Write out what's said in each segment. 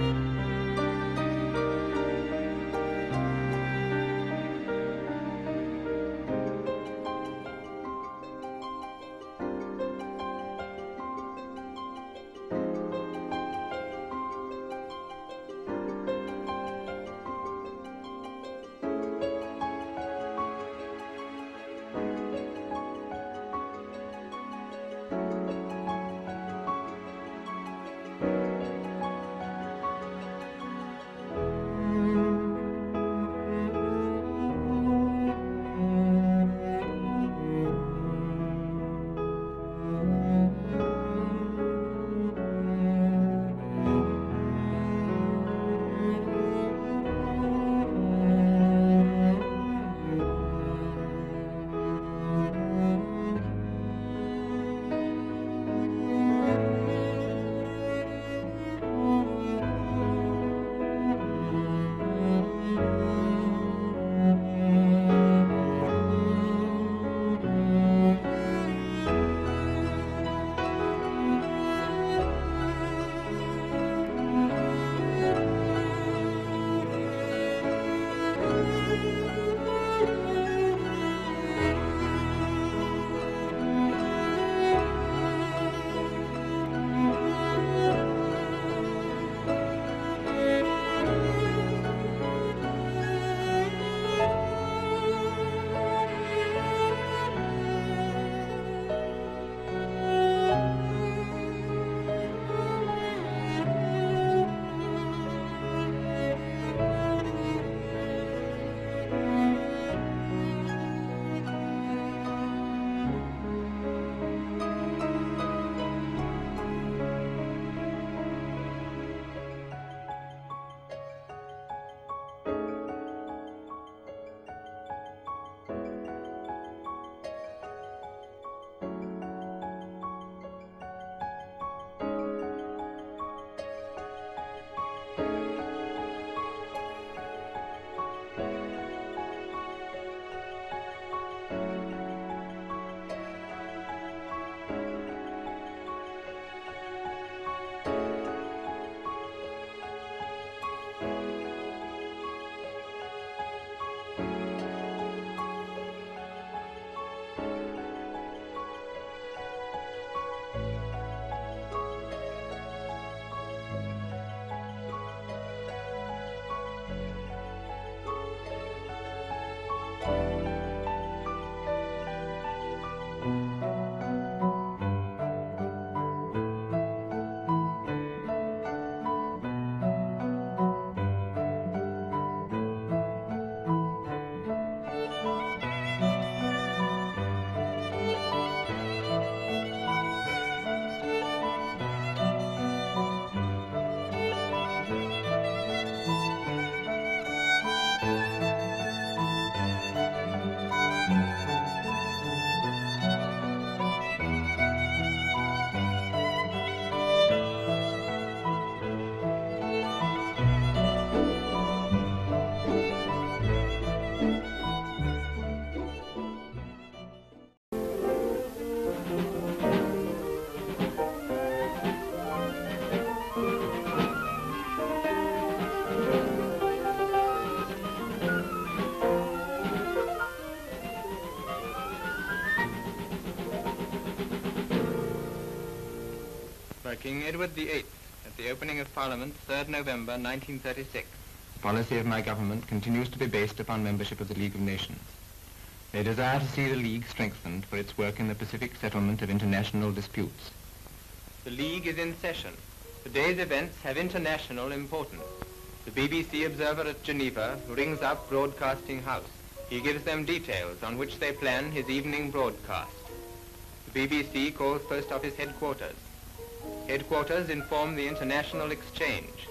by King Edward VIII at the opening of Parliament 3rd November 1936. The policy of my government continues to be based upon membership of the League of Nations. They desire to see the League strengthened for its work in the Pacific settlement of international disputes. The League is in session. Today's events have international importance. The BBC observer at Geneva rings up Broadcasting House. He gives them details on which they plan his evening broadcast. The BBC calls Post Office headquarters. Headquarters inform the international exchange.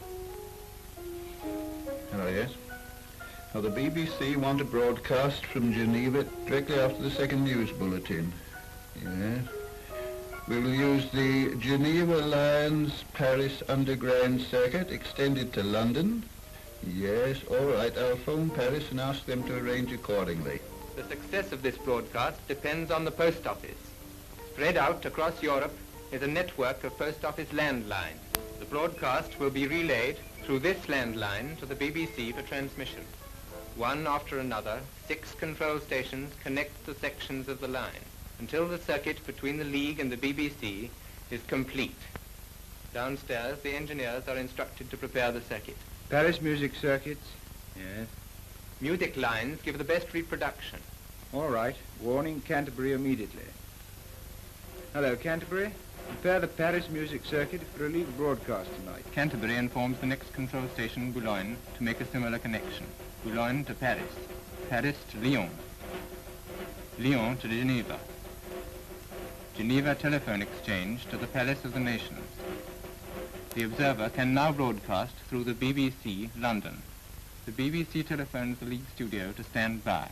Hello, yes. Now, the BBC want a broadcast from Geneva directly after the second news bulletin. Yes. We will use the Geneva Lions Paris Underground Circuit extended to London. Yes, all right. I'll phone Paris and ask them to arrange accordingly. The success of this broadcast depends on the Post Office. Spread out across Europe is a network of Post Office landlines. The broadcast will be relayed through this landline to the BBC for transmission. One after another, 6 control stations connect the sections of the line until the circuit between the League and the BBC is complete. Downstairs, the engineers are instructed to prepare the circuit. Paris music circuits? Yes. Music lines give the best reproduction. All right. Warning Canterbury immediately. Hello, Canterbury. Prepare the Paris music circuit for a League broadcast tonight. Canterbury informs the next control station, Boulogne, to make a similar connection. Boulogne to Paris. Paris to Lyon. Lyon to Geneva. Geneva telephone exchange to the Palace of the Nations. The Observer can now broadcast through the BBC, London. The BBC telephones the League studio to stand by.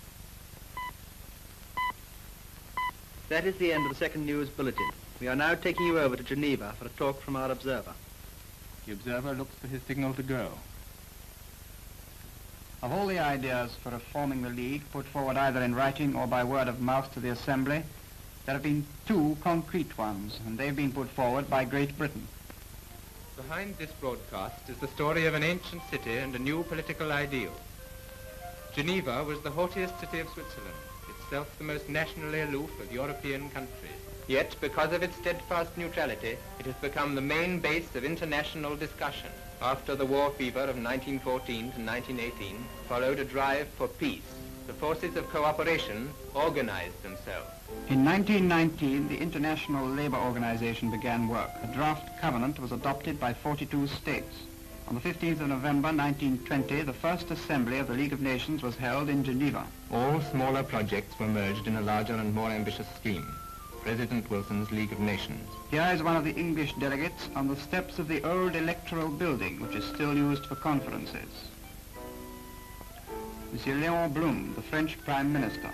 That is the end of the second news bulletin. We are now taking you over to Geneva for a talk from our Observer. The Observer looks for his signal to go. Of all the ideas for reforming the League put forward either in writing or by word of mouth to the Assembly, there have been 2 concrete ones, and they've been put forward by Great Britain. Behind this broadcast is the story of an ancient city and a new political ideal. Geneva was the haughtiest city of Switzerland, itself the most nationally aloof of European countries. Yet, because of its steadfast neutrality, it has become the main base of international discussion. After the war fever of 1914 to 1918, followed a drive for peace. The forces of cooperation organized themselves. In 1919, the International Labour Organization began work. A draft covenant was adopted by 42 states. On the 15th of November 1920, the first assembly of the League of Nations was held in Geneva. All smaller projects were merged in a larger and more ambitious scheme, President Wilson's League of Nations. Here is one of the English delegates on the steps of the old electoral building, which is still used for conferences. Monsieur Léon Blum, the French Prime Minister.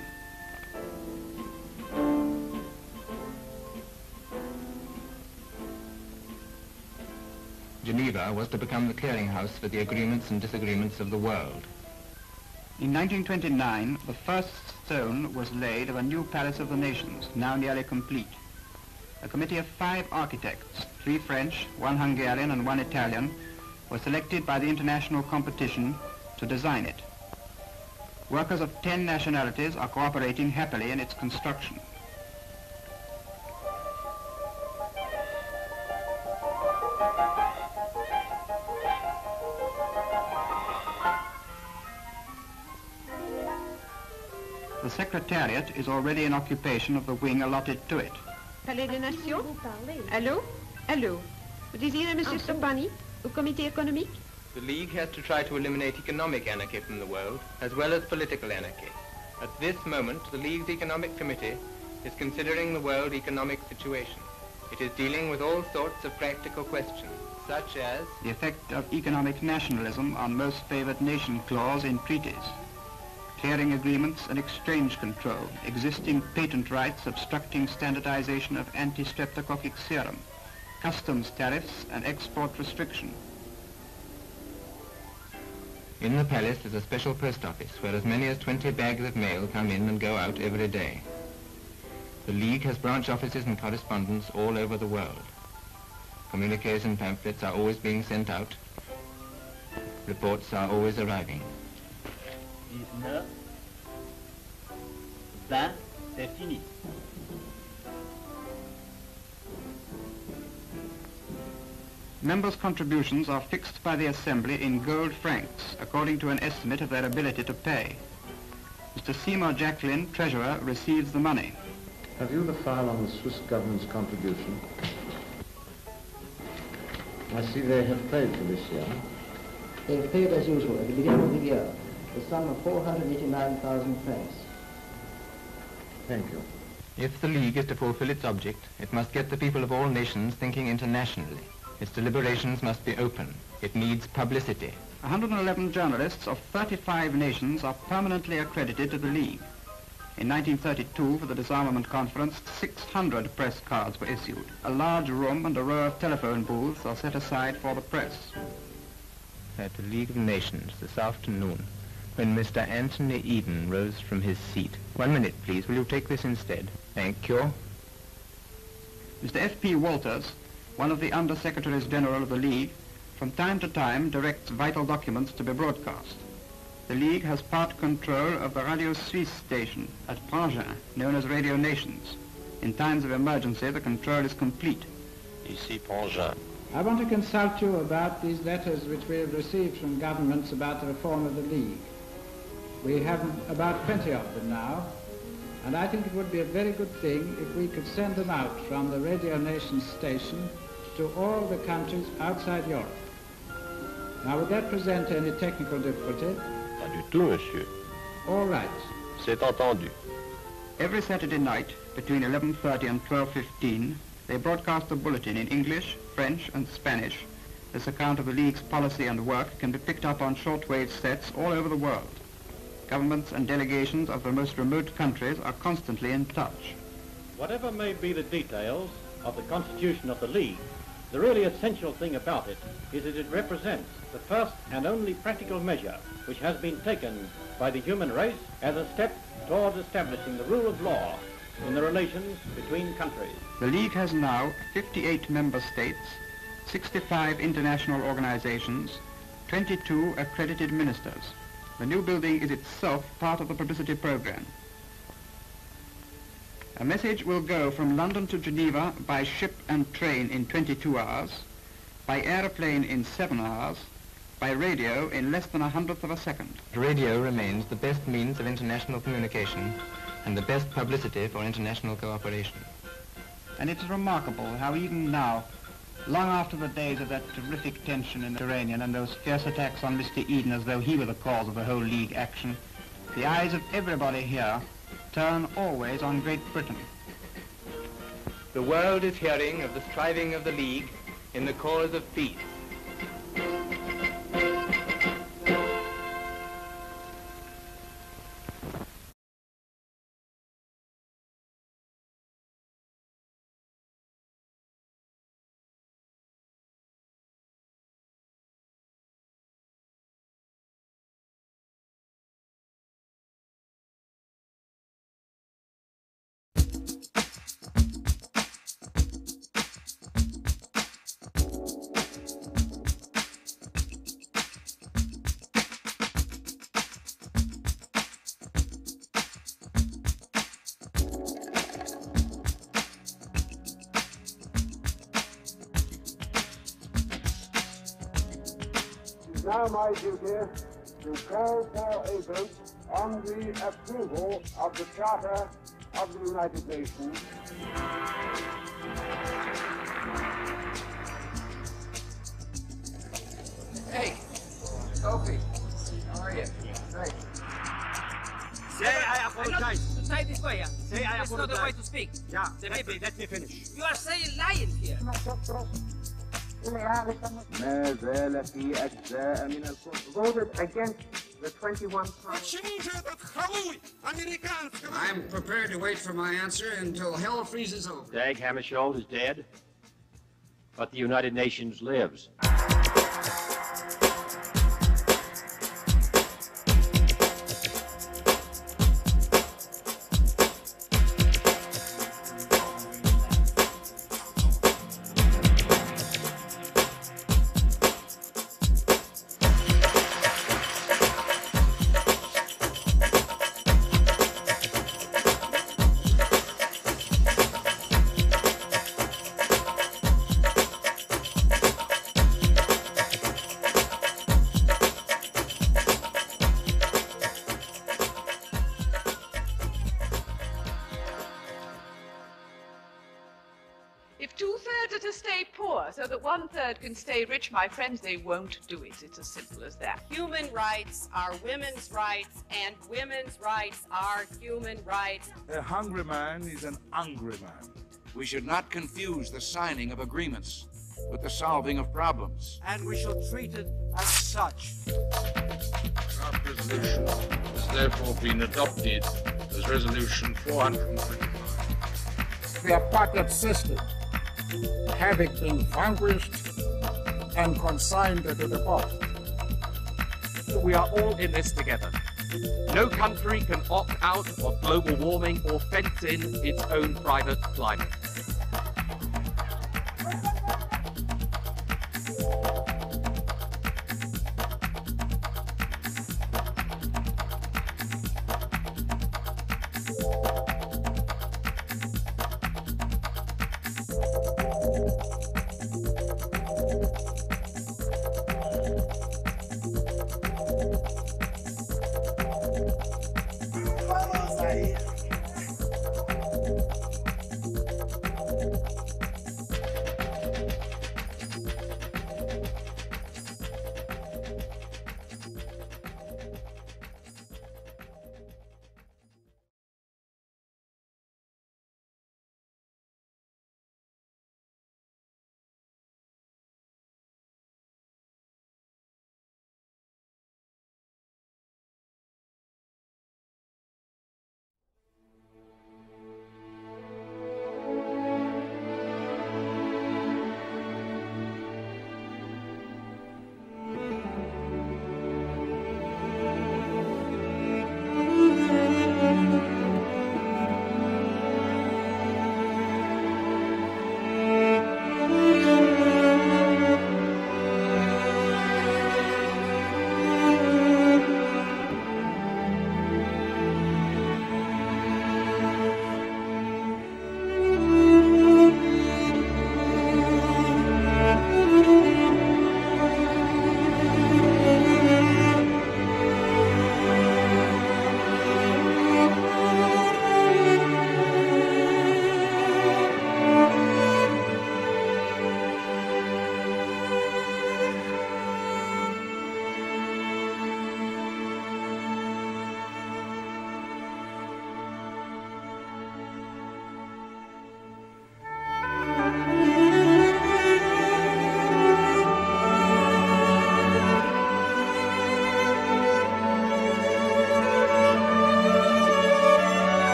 Geneva was to become the clearinghouse for the agreements and disagreements of the world. In 1929, the first stone was laid of a new Palace of the Nations, now nearly complete. A committee of 5 architects, 3 French, 1 Hungarian and 1 Italian, was selected by the international competition to design it. Workers of 10 nationalities are cooperating happily in its construction. The Secretariat is already in occupation of the wing allotted to it. Palais des Nations? Allô? Allô? Vous désirez Monsieur Stoppani, au Comité économique? The League has to try to eliminate economic anarchy from the world, as well as political anarchy. At this moment, the League's Economic Committee is considering the world economic situation. It is dealing with all sorts of practical questions, such as the effect of economic nationalism on most favored nation clause in treaties, clearing agreements and exchange control, existing patent rights obstructing standardization of anti-streptococcic serum, customs tariffs and export restriction. in the palace is a special post office where as many as 20 bags of mail come in and go out every day. The League has branch offices and correspondents all over the world. Communiques and pamphlets are always being sent out. Reports are always arriving. 19, 20, c'est fini. Members' contributions are fixed by the Assembly in gold francs, according to an estimate of their ability to pay. Mr. Seymour Jacklin, Treasurer, receives the money. Have you the file on the Swiss government's contribution? I see they have paid for this year. They've paid as usual at the beginning of the year, the sum of 489,000 francs. Thank you. If the League is to fulfill its object, it must get the people of all nations thinking internationally. Its deliberations must be open. It needs publicity. 111 journalists of 35 nations are permanently accredited to the League. In 1932, for the disarmament conference, 600 press cards were issued. A large room and a row of telephone booths are set aside for the press. At the League of Nations this afternoon, when Mr. Anthony Eden rose from his seat. 1 minute, please. Will you take this instead? Thank you. Mr. F.P. Walters, one of the Under-Secretaries General of the League, from time to time directs vital documents to be broadcast. The League has part control of the Radio Suisse station at Prangin, known as Radio Nations. In times of emergency, the control is complete. Ici Prangin. I want to consult you about these letters which we have received from governments about the reform of the League. We have about 20 of them now, and I think it would be a very good thing if we could send them out from the Radio Nations station to all the countries outside Europe. Now, would that present any technical difficulty? Pas du tout, monsieur. All right. C'est entendu. Every Saturday night, between 11:30 and 12:15, they broadcast a bulletin in English, French, and Spanish. This account of the League's policy and work can be picked up on shortwave sets all over the world. Governments and delegations of the most remote countries are constantly in touch. Whatever may be the details of the constitution of the League, the really essential thing about it is that it represents the first and only practical measure which has been taken by the human race as a step towards establishing the rule of law in the relations between countries. The League has now 58 member states, 65 international organizations, 22 accredited ministers. The new building is itself part of the publicity program. A message will go from London to Geneva by ship and train in 22 hours, by aeroplane in 7 hours, by radio in less than 100th of a second. Radio remains the best means of international communication and the best publicity for international cooperation. And it's remarkable how even now, long after the days of that terrific tension in the Mediterranean and those fierce attacks on Mr. Eden as though he were the cause of the whole League action, the eyes of everybody here turn always on Great Britain. The world is hearing of the striving of the League in the cause of peace. Now my duty to call for a vote on the approval of the Charter of the United Nations. Hey, Sophie, how are you? Right. Say I apologize. Say this way, yeah. Say I That's not the way to speak. Yeah, let me finish. You are saying lying here. Voted against the 21 I'm prepared to wait for my answer until hell freezes over. Dag Hammarskjöld is dead, but the United Nations lives. If 2/3 are to stay poor so that 1/3 can stay rich, my friends, they won't do it. It's as simple as that. Human rights are women's rights, and women's rights are human rights. A hungry man is an angry man. We should not confuse the signing of agreements with the solving of problems. And we shall treat it as such. Draft resolution has therefore been adopted as Resolution 425. The apartheid system, having been vanquished and consigned to the pot. We are all in this together. No country can opt out of global warming or fence in its own private climate.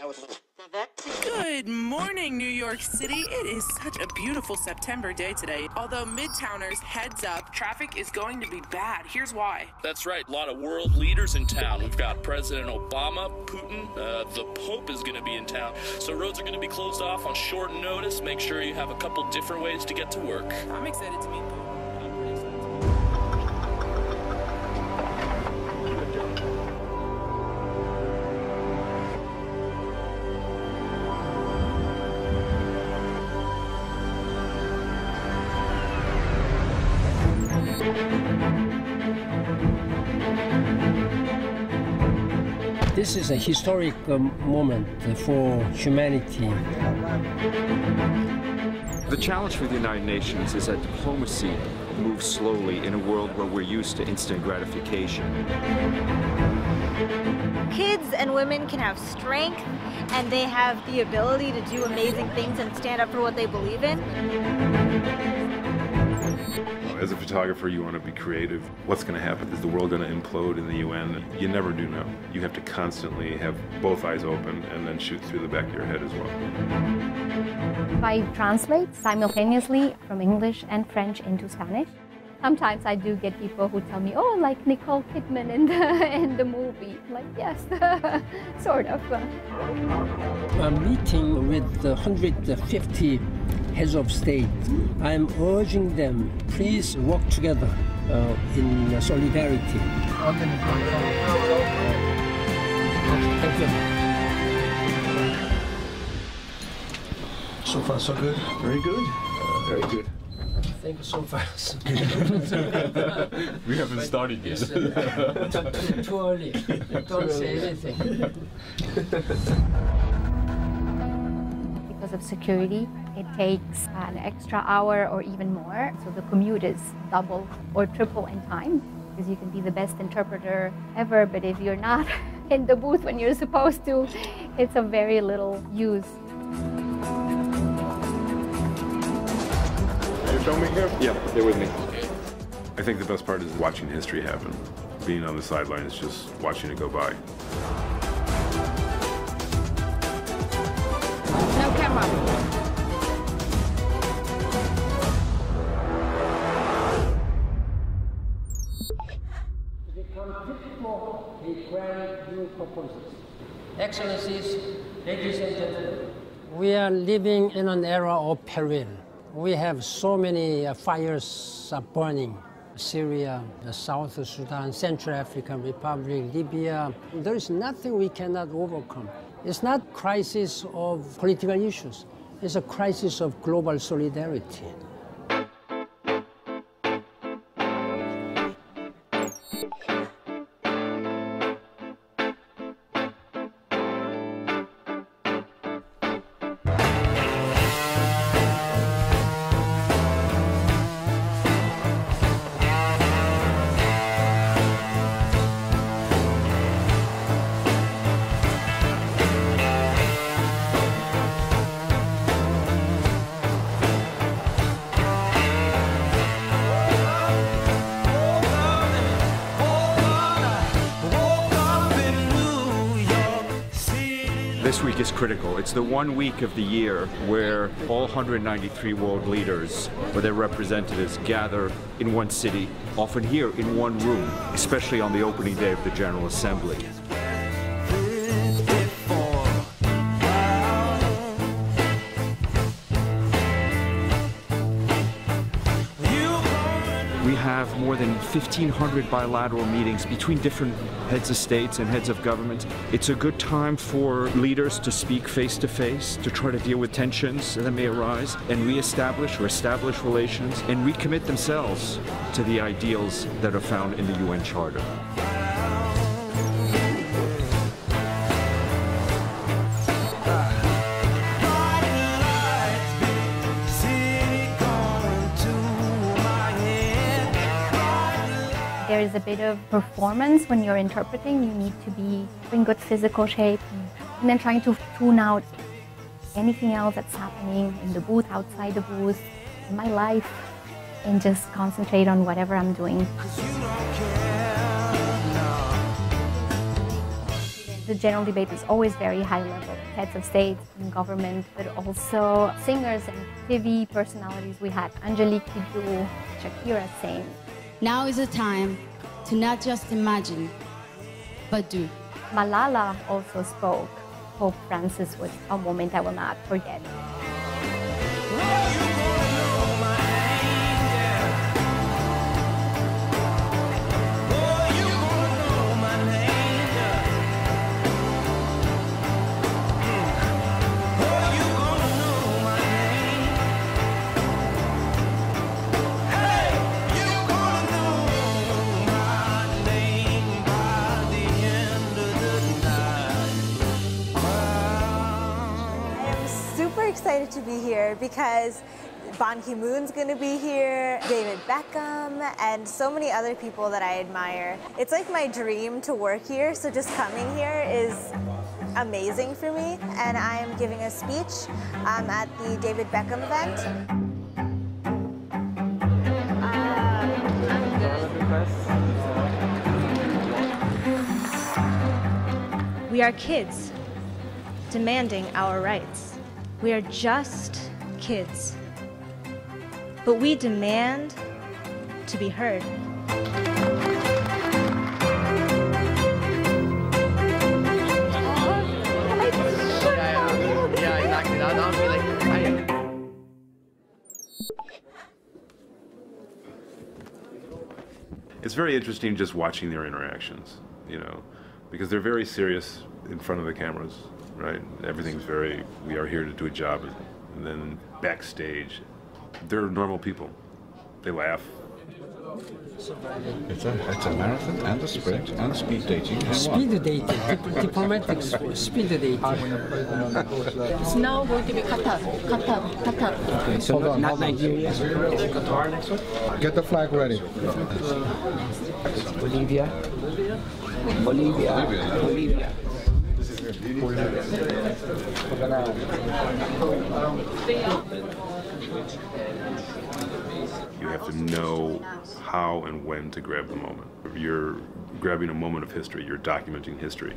Good morning, New York City. It is such a beautiful September day today. Although Midtowners, heads up, traffic is going to be bad. Here's why. That's right. A lot of world leaders in town. We've got President Obama, Putin, the Pope is going to be in town. So roads are going to be closed off on short notice. Make sure you have a couple different ways to get to work. I'm excited to meet Putin. This is a historic moment for humanity. The challenge for the United Nations is that diplomacy moves slowly in a world where we're used to instant gratification. Kids and women can have strength, and they have the ability to do amazing things and stand up for what they believe in. As a photographer, you want to be creative. What's going to happen? Is the world going to implode in the UN? You never do know. You have to constantly have both eyes open and then shoot through the back of your head as well. I translate simultaneously from English and French into Spanish. Sometimes I do get people who tell me, oh, like Nicole Kidman in the movie. I'm like, yes, sort of. I'm meeting with 150 heads of state. I'm urging them, please work together in solidarity. Thank you. So far, so good. Very good. Very good. Thank you so far. We haven't started yet. Too early. Don't say anything. Because of security, it takes an extra hour or even more. So the commute is double or triple in time, because you can be the best interpreter ever, but if you're not in the booth when you're supposed to, it's of very little use. You show me here? Yeah, stay with me. I think the best part is watching history happen. Being on the sidelines, just watching it go by. No camera. Excellencies, ladies and gentlemen, we are living in an era of peril. We have so many fires burning. Syria, the South Sudan, Central African Republic, Libya. There is nothing we cannot overcome. It's not a crisis of political issues. It's a crisis of global solidarity. This week is critical. It's the 1 week of the year where all 193 world leaders or their representatives gather in one city, often here in one room, especially on the opening day of the General Assembly. We have more than 1,500 bilateral meetings between different heads of states and heads of government. It's a good time for leaders to speak face to face, to try to deal with tensions that may arise and reestablish or establish relations and recommit themselves to the ideals that are found in the UN Charter. There is a bit of performance when you're interpreting. You need to be in good physical shape and then trying to tune out anything else that's happening in the booth, outside the booth, in my life, and just concentrate on whatever I'm doing. The general debate is always very high level. Heads of state and government, but also singers and TV personalities. We had Angelique Kidjo, Shakira sing. Now is the time to not just imagine, but do. Malala also spoke. Pope Francis was a moment I will not forget. Excited to be here because Ban Ki-moon's going to be here, David Beckham, and so many other people that I admire. It's like my dream to work here, so just coming here is amazing for me. And I am giving a speech at the David Beckham event. We are kids demanding our rights. We are just kids, but we demand to be heard. It's very interesting just watching their interactions, you know, because they're very serious in front of the cameras. Right? Everything's very, we are here to do a job. And then backstage, they're normal people. They laugh. It's a marathon and a sprint and speed dating. And speed dating, diplomatic speed dating. It's now going to be Qatar. Okay, so not Nigeria. Qatar next one? Get the flag ready. Bolivia. Bolivia. You have to know how and when to grab the moment. You're grabbing a moment of history, you're documenting history.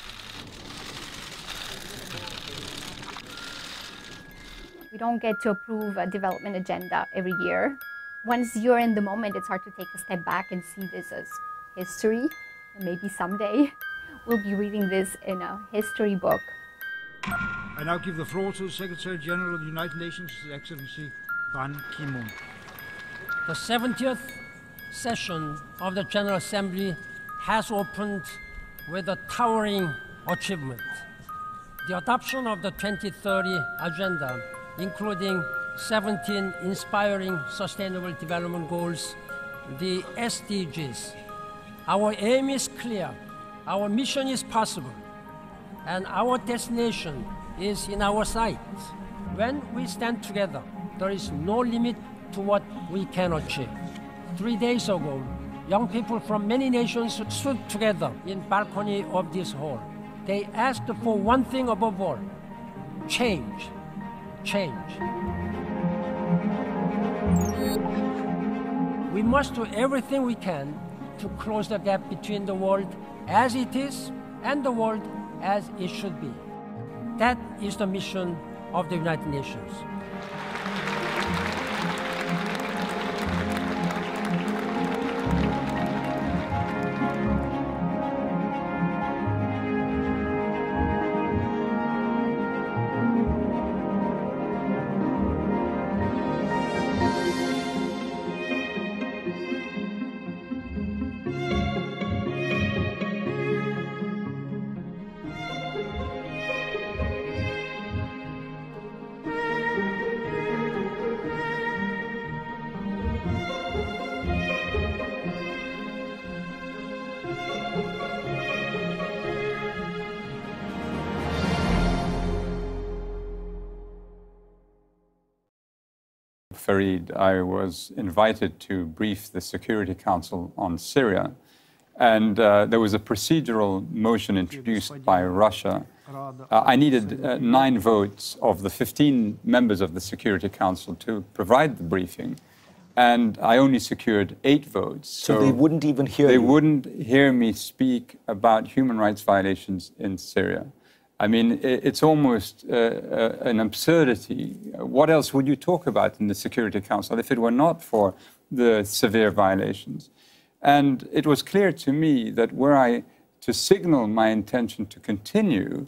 We don't get to approve a development agenda every year. Once you're in the moment, it's hard to take a step back and see this as history. And maybe someday we'll be reading this in a history book. I now give the floor to the Secretary General of the United Nations, His Excellency Ban Ki-moon. The 70th session of the General Assembly has opened with a towering achievement. The adoption of the 2030 Agenda, including 17 inspiring Sustainable Development Goals, the SDGs. Our aim is clear, our mission is possible, and our destination is in our sight. When we stand together, there is no limit to what we can achieve. 3 days ago, young people from many nations stood together in the balcony of this hall. They asked for one thing above all: change. Change. We must do everything we can to close the gap between the world as it is and the world as it should be. That is the mission of the United Nations. Fareed, I was invited to brief the Security Council on Syria, and there was a procedural motion introduced by Russia. I needed 9 votes of the 15 members of the Security Council to provide the briefing, and I only secured 8 votes. So they wouldn't even hear you? They wouldn't hear me speak about human rights violations in Syria. I mean, it's almost an absurdity. What else would you talk about in the Security Council if it were not for the severe violations? And it was clear to me that were I to signal my intention to continue,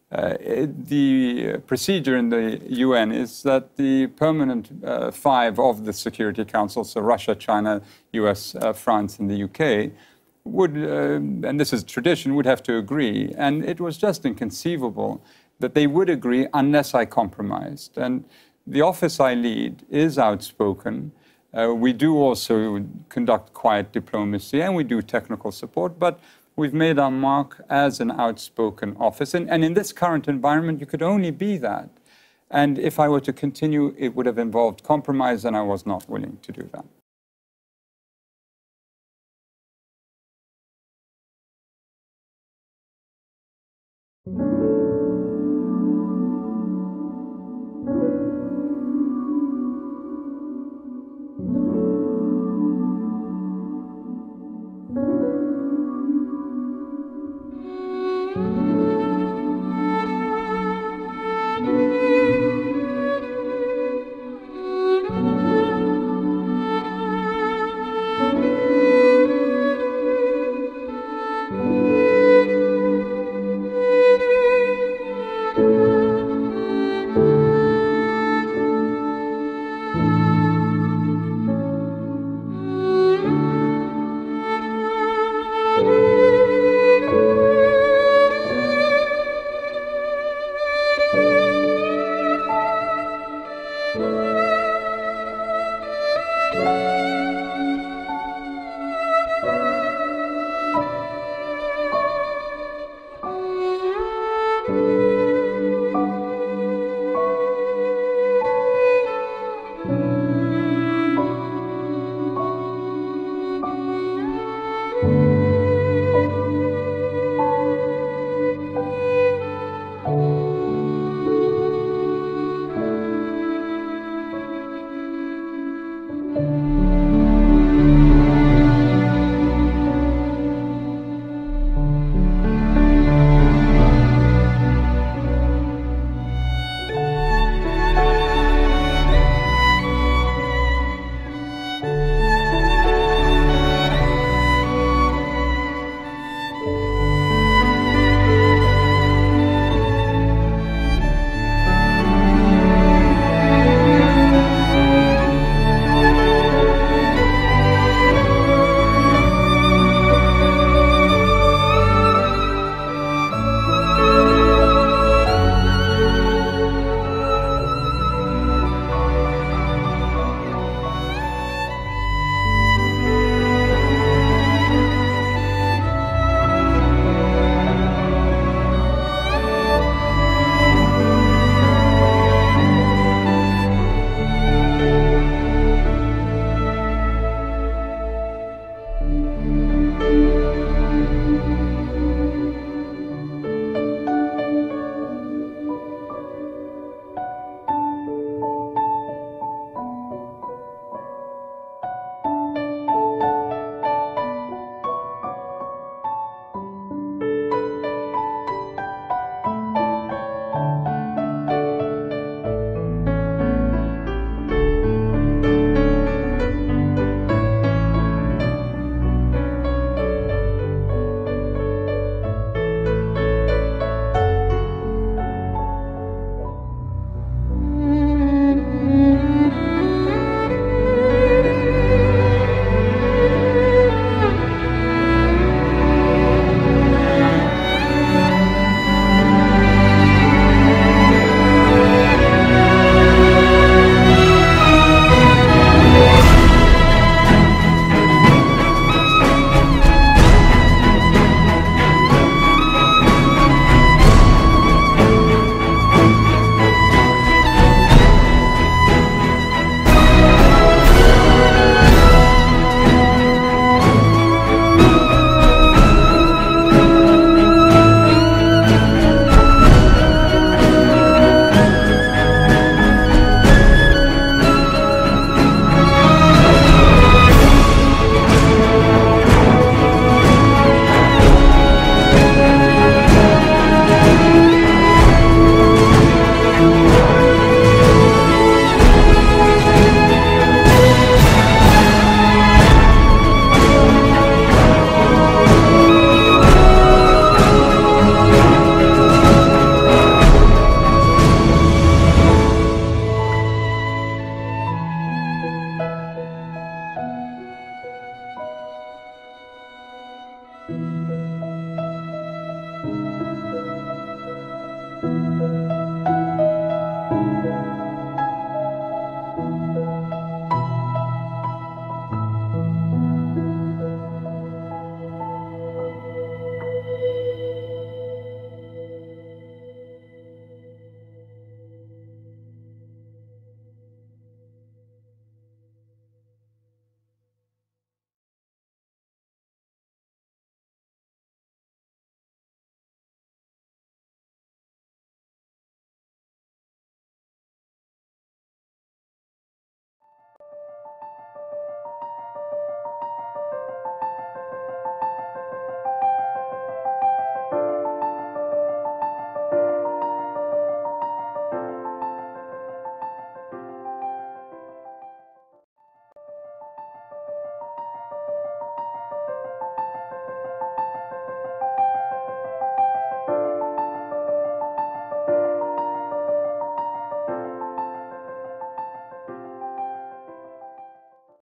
the procedure in the UN is that the permanent 5 of the Security Council, so Russia, China, US, France, and the UK, would, and this is tradition, would have to agree. And it was just inconceivable that they would agree unless I compromised. And the office I lead is outspoken. We do also conduct quiet diplomacy, and we do technical support, but we've made our mark as an outspoken office. And in this current environment, you could only be that. And if I were to continue, it would have involved compromise, and I was not willing to do that. you.